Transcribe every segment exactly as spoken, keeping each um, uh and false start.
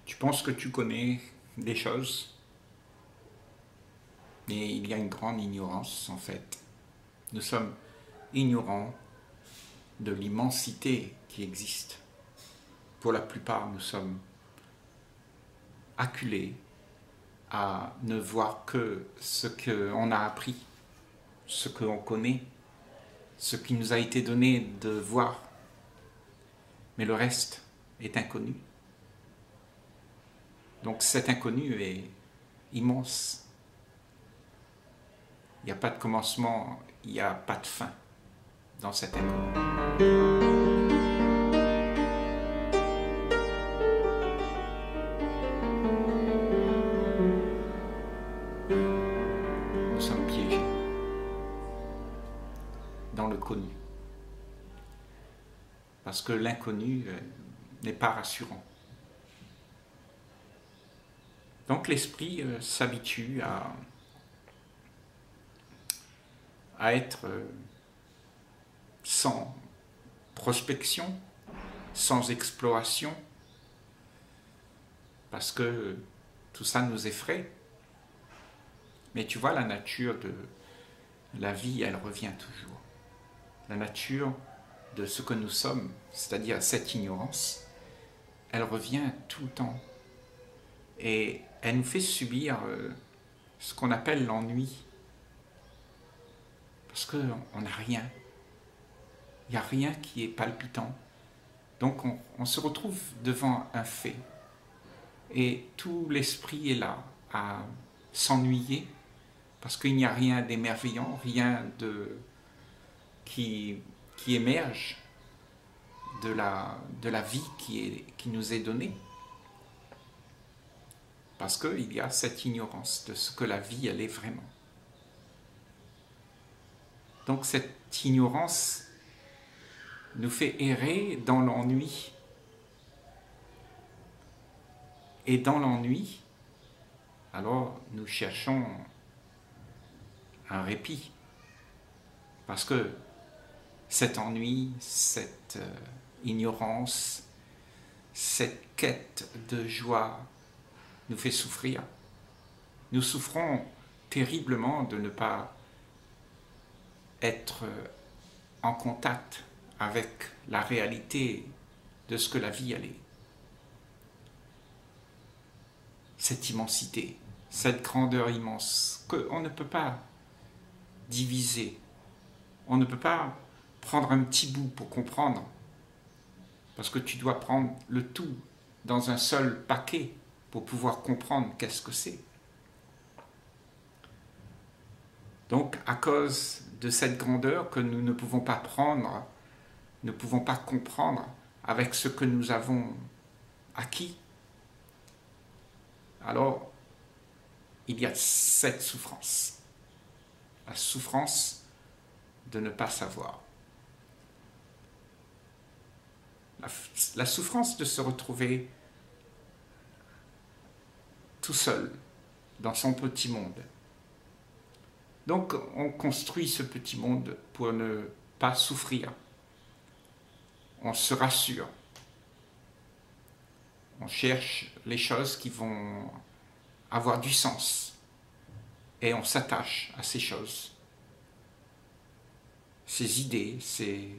Tu penses que tu connais des choses, mais il y a une grande ignorance en fait. Nous sommes ignorants de l'immensité qui existe. Pour la plupart, nous sommes acculés à ne voir que ce qu'on a appris, ce qu'on connaît, ce qui nous a été donné de voir. Mais le reste est inconnu. Donc cet inconnu est immense. Il n'y a pas de commencement, il n'y a pas de fin dans cet inconnu. Nous sommes piégés dans le connu. Parce que l'inconnu n'est pas rassurant. Donc l'esprit euh, s'habitue à, à être euh, sans prospection, sans exploration, parce que tout ça nous effraie. Mais tu vois, la nature de la vie, elle revient toujours. La nature de ce que nous sommes, c'est-à-dire cette ignorance, elle revient tout le temps. Et elle nous fait subir euh, ce qu'on appelle l'ennui. Parce qu'on n'a rien. Il n'y a rien qui est palpitant. Donc on, on se retrouve devant un fait. Et tout l'esprit est là, à s'ennuyer, parce qu'il n'y a rien d'émerveillant, rien de, qui, qui émerge de la, de la vie qui, est, qui nous est donnée. Parce qu'il y a cette ignorance de ce que la vie, elle est vraiment. Donc cette ignorance nous fait errer dans l'ennui. Et dans l'ennui, alors nous cherchons un répit. Parce que cet ennui, cette euh, ignorance, cette quête de joie nous fait souffrir. Nous souffrons terriblement de ne pas être en contact avec la réalité de ce que la vie elle est. Cette immensité, cette grandeur immense qu'on ne peut pas diviser. On ne peut pas prendre un petit bout pour comprendre, parce que tu dois prendre le tout dans un seul paquet pour pouvoir comprendre qu'est-ce que c'est. Donc, à cause de cette grandeur que nous ne pouvons pas prendre, ne pouvons pas comprendre avec ce que nous avons acquis, alors il y a cette souffrance, la souffrance de ne pas savoir, la, la souffrance de se retrouver tout seul dans son petit monde. Donc on construit ce petit monde pour ne pas souffrir. On se rassure. On cherche les choses qui vont avoir du sens. Et on s'attache à ces choses. Ces idées, ces,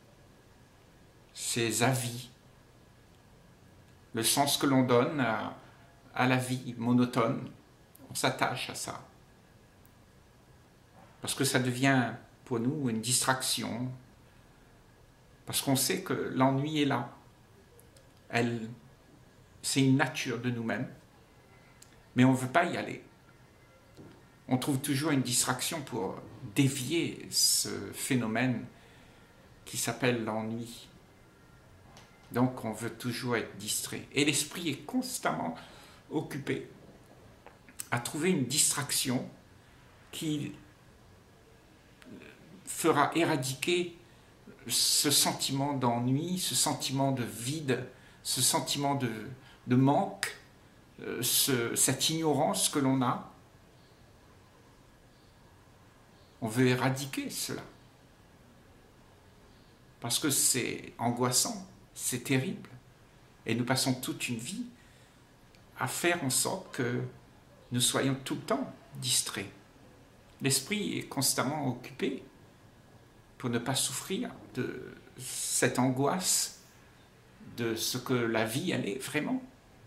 ces avis. Le sens que l'on donne à, à la vie monotone, on s'attache à ça. Parce que ça devient pour nous une distraction. Parce qu'on sait que l'ennui est là. Elle, c'est une nature de nous-mêmes. Mais on ne veut pas y aller. On trouve toujours une distraction pour dévier ce phénomène qui s'appelle l'ennui. Donc on veut toujours être distrait. Et l'esprit est constamment occupé à trouver une distraction qui fera éradiquer ce sentiment d'ennui, ce sentiment de vide, ce sentiment de, de manque, ce, cette ignorance que l'on a. On veut éradiquer cela. Parce que c'est angoissant, c'est terrible. Et nous passons toute une vie à faire en sorte que nous soyons tout le temps distraits. L'esprit est constamment occupé pour ne pas souffrir de cette angoisse de ce que la vie, elle est vraiment.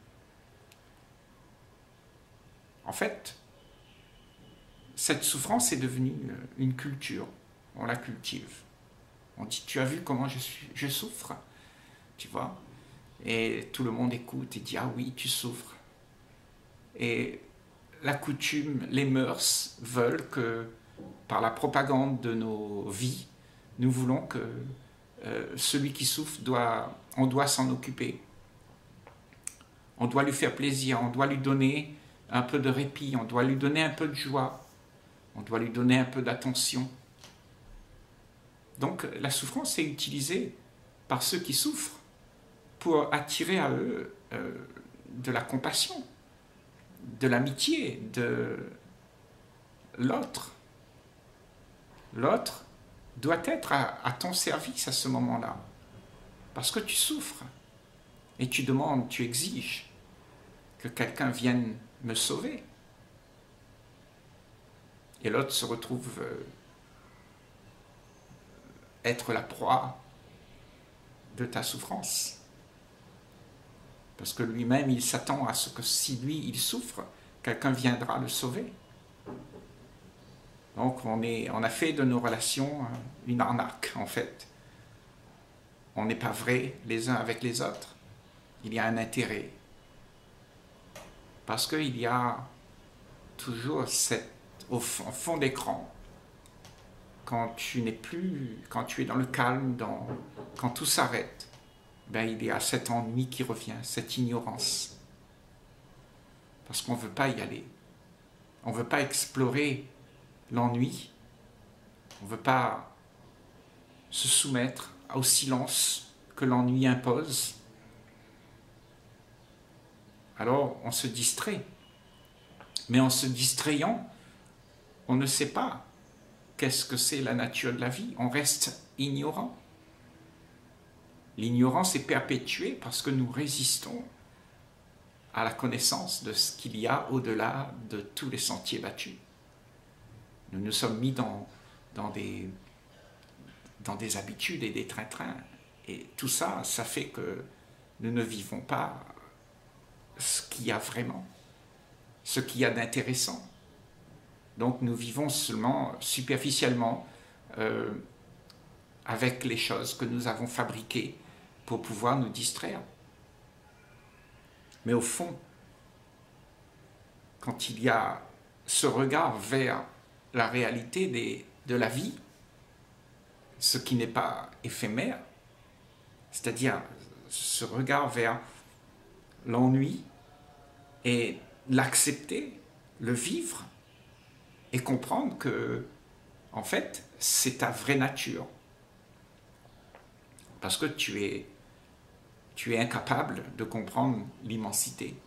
En fait, cette souffrance est devenue une culture. On la cultive. On dit, tu as vu comment je, suis, je souffre, tu vois? Et tout le monde écoute et dit, ah oui, tu souffres. Et la coutume, les mœurs veulent que, par la propagande de nos vies, nous voulons que euh, celui qui souffre, doit, on doit s'en occuper. On doit lui faire plaisir, on doit lui donner un peu de répit, on doit lui donner un peu de joie, on doit lui donner un peu d'attention. Donc la souffrance est utilisée par ceux qui souffrent pour attirer à eux euh, de la compassion, de l'amitié, de l'autre. L'autre doit être à, à ton service à ce moment-là, parce que tu souffres et tu demandes, tu exiges que quelqu'un vienne me sauver. Et l'autre se retrouve euh, être la proie de ta souffrance. Parce que lui-même, il s'attend à ce que si lui, il souffre, quelqu'un viendra le sauver. Donc on, est, on a fait de nos relations une arnaque, en fait. On n'est pas vrai les uns avec les autres. Il y a un intérêt. Parce qu'il y a toujours cette, au fond, au fond d'écran, quand tu n'es plus, quand tu es dans le calme, dans, quand tout s'arrête, ben il y a cet ennui qui revient, cette ignorance. Parce qu'on ne veut pas y aller. On ne veut pas explorer l'ennui. On ne veut pas se soumettre au silence que l'ennui impose. Alors on se distrait. Mais en se distrayant, on ne sait pas qu'est-ce que c'est la nature de la vie. On reste ignorant. L'ignorance est perpétuée parce que nous résistons à la connaissance de ce qu'il y a au-delà de tous les sentiers battus. Nous nous sommes mis dans, dans, des, dans des habitudes et des train-train. Et tout ça, ça fait que nous ne vivons pas ce qu'il y a vraiment, ce qu'il y a d'intéressant. Donc nous vivons seulement superficiellement euh, avec les choses que nous avons fabriquées pour pouvoir nous distraire. Mais au fond, quand il y a ce regard vers la réalité des, de la vie, ce qui n'est pas éphémère, c'est-à-dire ce regard vers l'ennui et l'accepter, le vivre et comprendre que, en fait, c'est ta vraie nature. Parce que tu es, tu es incapable de comprendre l'immensité.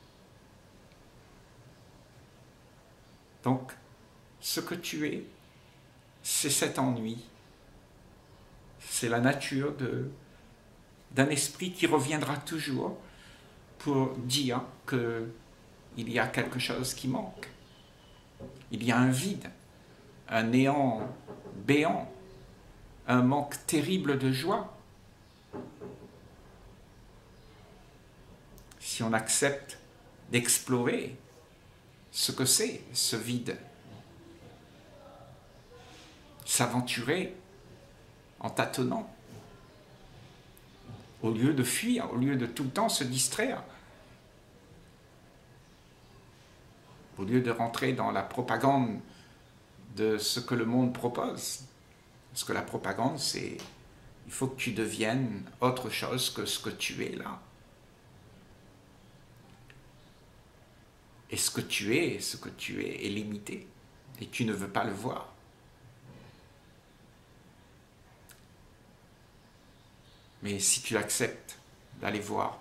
Donc, ce que tu es, c'est cet ennui. C'est la nature de, d'un esprit qui reviendra toujours pour dire qu'il y a quelque chose qui manque. Il y a un vide, un néant béant, un manque terrible de joie. Si on accepte d'explorer ce que c'est, ce vide, s'aventurer en tâtonnant, au lieu de fuir, au lieu de tout le temps se distraire, au lieu de rentrer dans la propagande de ce que le monde propose. Parce que la propagande, c'est il faut que tu deviennes autre chose que ce que tu es là. Et ce que tu es, ce que tu es, est limité. Et tu ne veux pas le voir. Mais si tu acceptes d'aller voir,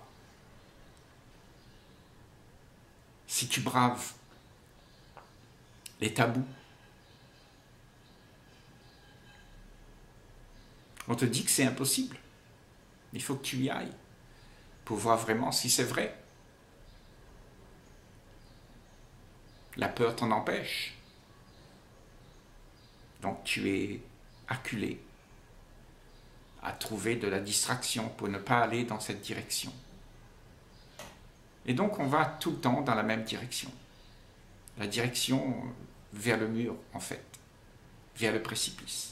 si tu braves les tabous, on te dit que c'est impossible. Il faut que tu y ailles pour voir vraiment si c'est vrai. La peur t'en empêche. Donc tu es acculé à trouver de la distraction pour ne pas aller dans cette direction. Et donc on va tout le temps dans la même direction. La direction vers le mur, en fait, vers le précipice.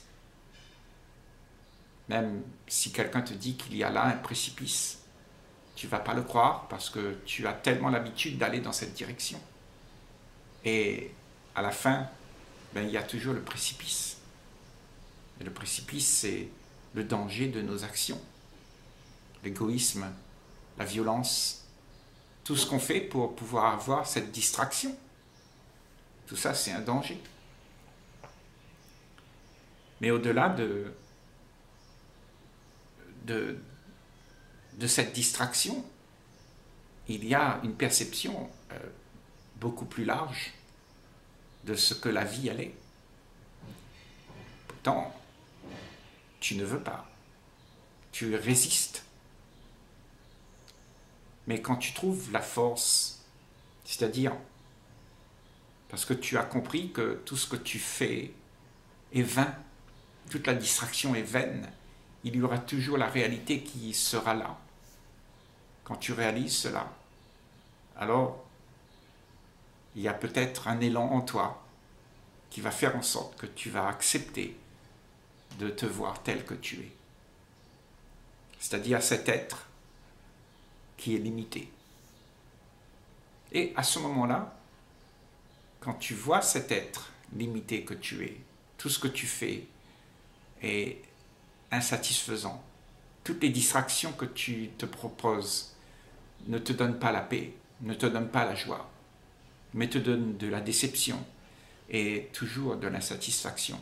Même si quelqu'un te dit qu'il y a là un précipice, tu ne vas pas le croire parce que tu as tellement l'habitude d'aller dans cette direction. Et à la fin, ben, il y a toujours le précipice. Et le précipice, c'est le danger de nos actions. L'égoïsme, la violence, tout ce qu'on fait pour pouvoir avoir cette distraction. Tout ça, c'est un danger. Mais au-delà de, de, de cette distraction, il y a une perception euh, beaucoup plus large de ce que la vie elle est. Pourtant, tu ne veux pas. Tu résistes. Mais quand tu trouves la force, c'est-à-dire parce que tu as compris que tout ce que tu fais est vain, toute la distraction est vaine, il y aura toujours la réalité qui sera là. Quand tu réalises cela, alors il y a peut-être un élan en toi qui va faire en sorte que tu vas accepter de te voir tel que tu es. C'est-à-dire cet être qui est limité. Et à ce moment-là, quand tu vois cet être limité que tu es, tout ce que tu fais est insatisfaisant, toutes les distractions que tu te proposes ne te donnent pas la paix, ne te donnent pas la joie, mais te donnent de la déception et toujours de l'insatisfaction.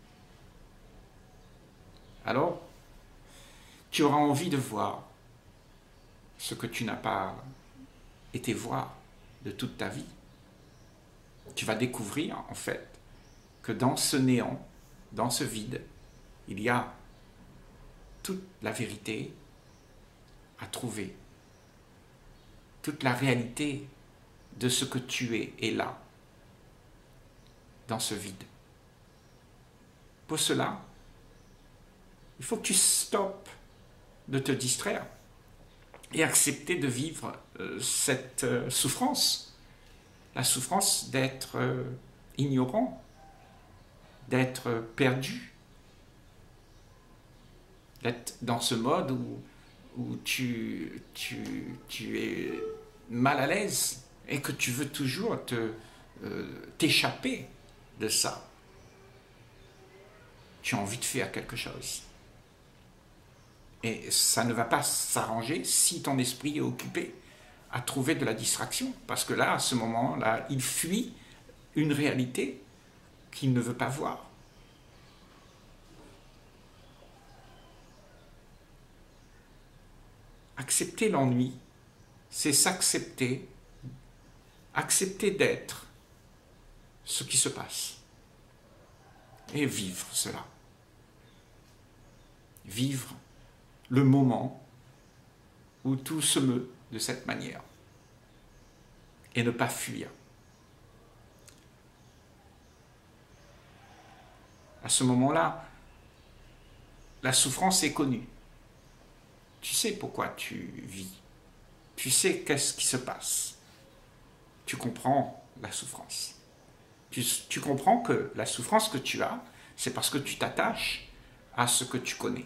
Alors, tu auras envie de voir ce que tu n'as pas été voir de toute ta vie. Tu vas découvrir, en fait, que dans ce néant, dans ce vide, il y a toute la vérité à trouver. Toute la réalité de ce que tu es est là, dans ce vide. Pour cela, il faut que tu stoppes de te distraire et accepter de vivre euh, cette euh, souffrance. La souffrance d'être euh, ignorant, d'être perdu, d'être dans ce mode où, où tu, tu, tu es mal à l'aise et que tu veux toujours te, euh, t'échapper de ça. Tu as envie de faire quelque chose. Et ça ne va pas s'arranger si ton esprit est occupé à trouver de la distraction. Parce que là, à ce moment-là, il fuit une réalité qu'il ne veut pas voir. Accepter l'ennui, c'est s'accepter, accepter d'être ce qui se passe. Et vivre cela. Vivre le moment où tout se meut de cette manière. Et ne pas fuir. À ce moment-là, la souffrance est connue. Tu sais pourquoi tu vis. Tu sais qu'est-ce qui se passe. Tu comprends la souffrance. Tu, tu comprends que la souffrance que tu as, c'est parce que tu t'attaches à ce que tu connais.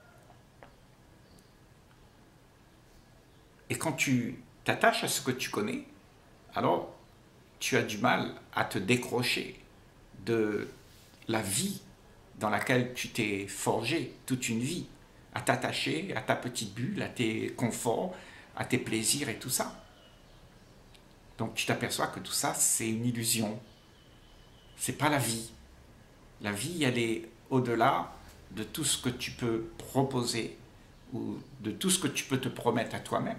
Et quand tu t'attaches à ce que tu connais, alors tu as du mal à te décrocher de la vie dans laquelle tu t'es forgé toute une vie, à t'attacher à ta petite bulle, à tes conforts, à tes plaisirs et tout ça. Donc tu t'aperçois que tout ça, c'est une illusion. C'est pas la vie. La vie, elle est au-delà de tout ce que tu peux proposer ou de tout ce que tu peux te promettre à toi-même.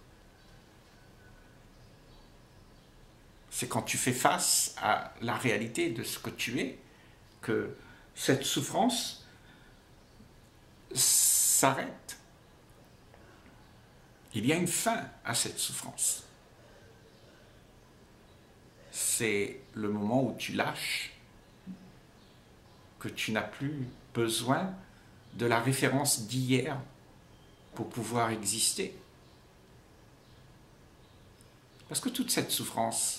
C'est quand tu fais face à la réalité de ce que tu es que cette souffrance s'arrête. Il y a une fin à cette souffrance. c'est le moment où tu lâches, que tu n'as plus besoin de la référence d'hier pour pouvoir exister. Parce que toute cette souffrance,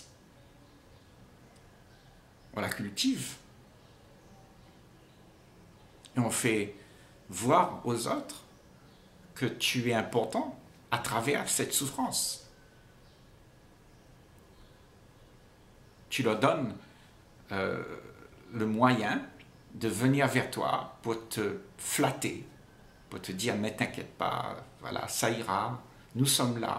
on la cultive. Et on fait voir aux autres que tu es important à travers cette souffrance. Tu leur donnes euh, le moyen de venir vers toi pour te flatter, pour te dire « mais t'inquiète pas, voilà, ça ira, nous sommes là ».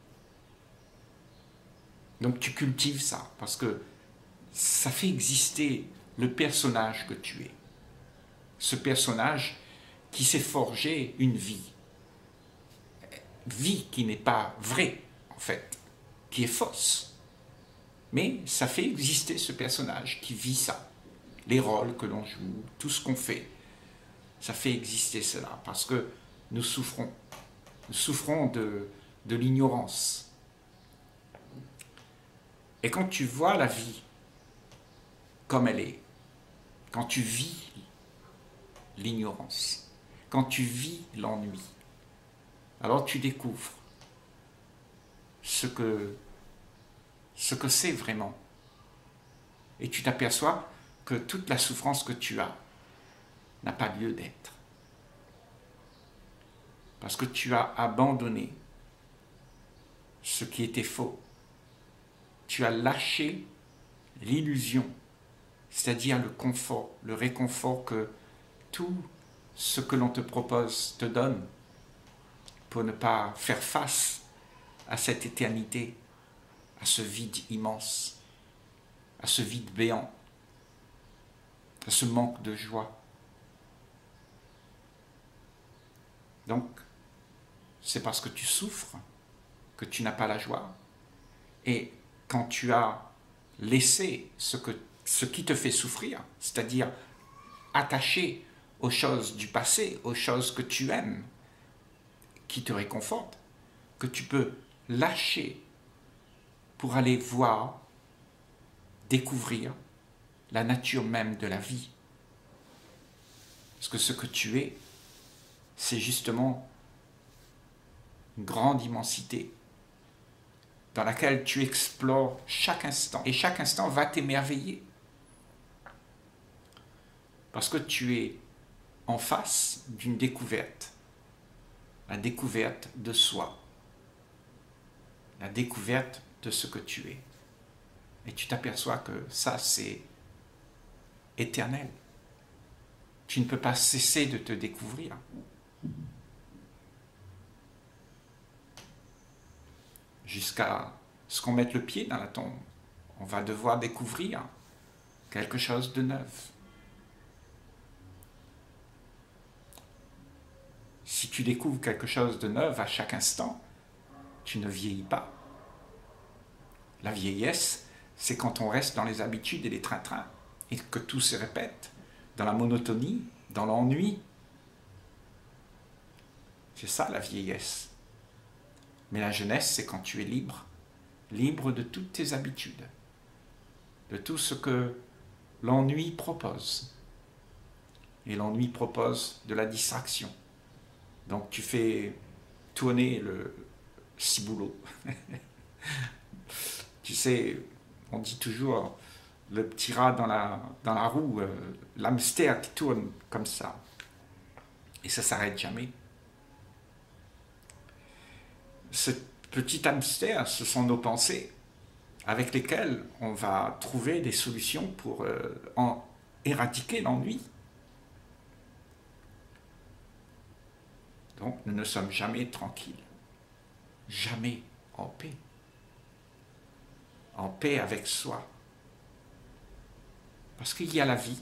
Donc tu cultives ça, parce que ça fait exister le personnage que tu es. Ce personnage qui s'est forgé une vie. Vie qui n'est pas vraie, en fait, qui est fausse. Mais ça fait exister ce personnage qui vit ça. Les rôles que l'on joue, tout ce qu'on fait, ça fait exister cela, parce que nous souffrons. Nous souffrons de, de l'ignorance. Et quand tu vois la vie comme elle est, quand tu vis l'ignorance, quand tu vis l'ennui, alors tu découvres ce que, ce que c'est vraiment. Et tu t'aperçois que toute la souffrance que tu as n'a pas lieu d'être. Parce que tu as abandonné ce qui était faux. Tu as lâché l'illusion, c'est-à-dire le confort, le réconfort que tout ce que l'on te propose te donne pour ne pas faire face à cette éternité, à ce vide immense, à ce vide béant, à ce manque de joie. Donc, c'est parce que tu souffres que tu n'as pas la joie. Et quand tu as laissé ce, que, ce qui te fait souffrir, c'est-à-dire attaché aux choses du passé, aux choses que tu aimes, qui te réconfortent, que tu peux lâcher pour aller voir, découvrir la nature même de la vie. Parce que ce que tu es, c'est justement une grande immensité dans laquelle tu explores chaque instant. Et chaque instant va t'émerveiller. Parce que tu es en face d'une découverte. La découverte de soi. La découverte de ce que tu es. Et tu t'aperçois que ça, c'est éternel. Tu ne peux pas cesser de te découvrir. Jusqu'à ce qu'on mette le pied dans la tombe. On va devoir découvrir quelque chose de neuf. Si tu découvres quelque chose de neuf à chaque instant, tu ne vieillis pas. La vieillesse, c'est quand on reste dans les habitudes et les train-train, et que tout se répète, dans la monotonie, dans l'ennui. C'est ça la vieillesse. Mais la jeunesse, c'est quand tu es libre, libre de toutes tes habitudes, de tout ce que l'ennui propose. Et l'ennui propose de la distraction. Donc tu fais tourner le ciboulot. Tu sais, on dit toujours le petit rat dans la, dans la roue, euh, l'hamster qui tourne comme ça. Et ça ne s'arrête jamais. Ce petit hamster, ce sont nos pensées avec lesquelles on va trouver des solutions pour euh, en éradiquer l'ennui. Donc, nous ne sommes jamais tranquilles, jamais en paix, en paix avec soi. Parce qu'il y a la vie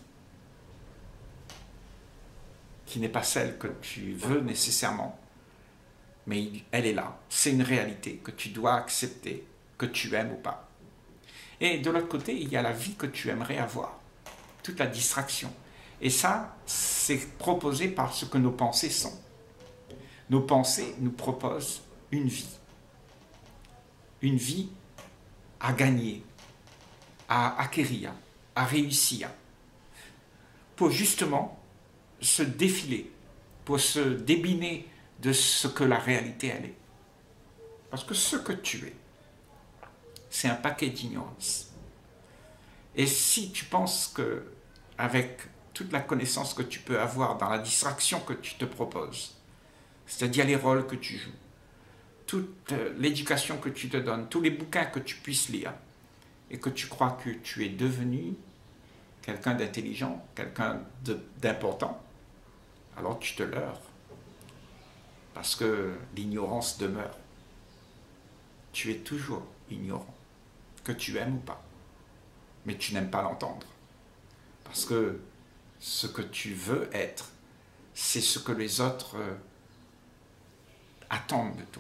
qui n'est pas celle que tu veux nécessairement, mais elle est là. C'est une réalité que tu dois accepter, que tu aimes ou pas. Et de l'autre côté, il y a la vie que tu aimerais avoir, toute la distraction. Et ça, c'est proposé par ce que nos pensées sont. Nos pensées nous proposent une vie. Une vie à gagner. à acquérir, à réussir, pour justement se défiler, pour se débiner de ce que la réalité elle est. Parce que ce que tu es, c'est un paquet d'ignorance. Et si tu penses que, avec toute la connaissance que tu peux avoir dans la distraction que tu te proposes, c'est-à-dire les rôles que tu joues, toute l'éducation que tu te donnes, tous les bouquins que tu puisses lire, et que tu crois que tu es devenu quelqu'un d'intelligent, quelqu'un d'important, alors tu te leurres. Parce que l'ignorance demeure. Tu es toujours ignorant, que tu aimes ou pas. Mais tu n'aimes pas l'entendre. Parce que ce que tu veux être, c'est ce que les autres euh, attendent de toi.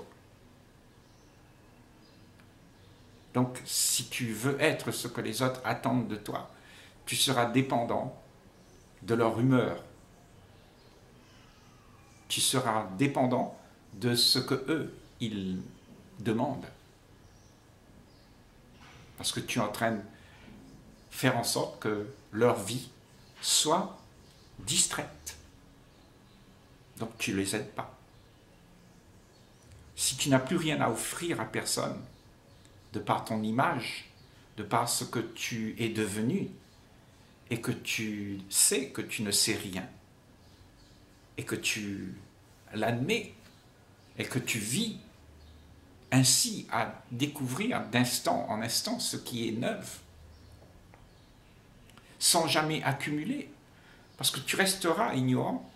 Donc, si tu veux être ce que les autres attendent de toi, tu seras dépendant de leur humeur. Tu seras dépendant de ce que eux, ils demandent. Parce que tu es en train de faire en sorte que leur vie soit distraite. Donc tu ne les aides pas. Si tu n'as plus rien à offrir à personne, de par ton image, de par ce que tu es devenu, et que tu sais que tu ne sais rien, et que tu l'admets, et que tu vis ainsi à découvrir d'instant en instant ce qui est neuf, sans jamais accumuler, parce que tu resteras ignorant.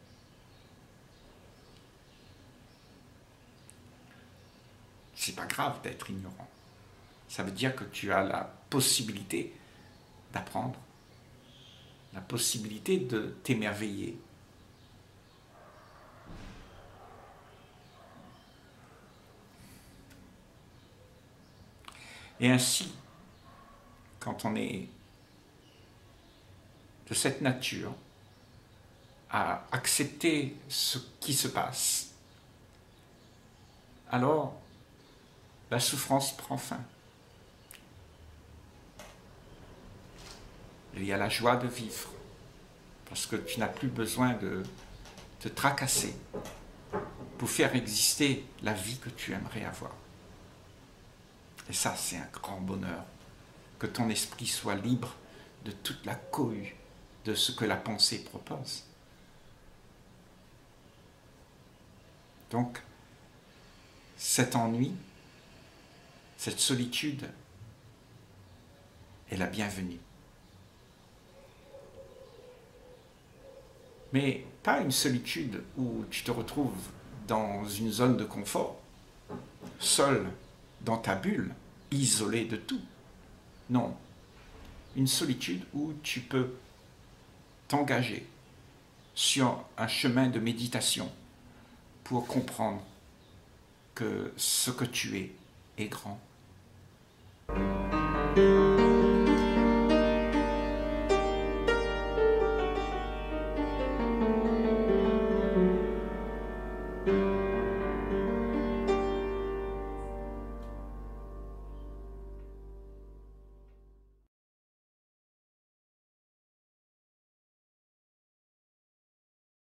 C'est pas grave d'être ignorant. Ça veut dire que tu as la possibilité d'apprendre, la possibilité de t'émerveiller. Et ainsi, quand on est de cette nature à accepter ce qui se passe, alors la souffrance prend fin. Il y a la joie de vivre, parce que tu n'as plus besoin de te tracasser pour faire exister la vie que tu aimerais avoir. Et ça, c'est un grand bonheur, que ton esprit soit libre de toute la cohue de ce que la pensée propose. Donc, cet ennui, cette solitude est la bienvenue. Mais pas une solitude où tu te retrouves dans une zone de confort, seul dans ta bulle, isolé de tout. Non, une solitude où tu peux t'engager sur un chemin de méditation pour comprendre que ce que tu es est grand.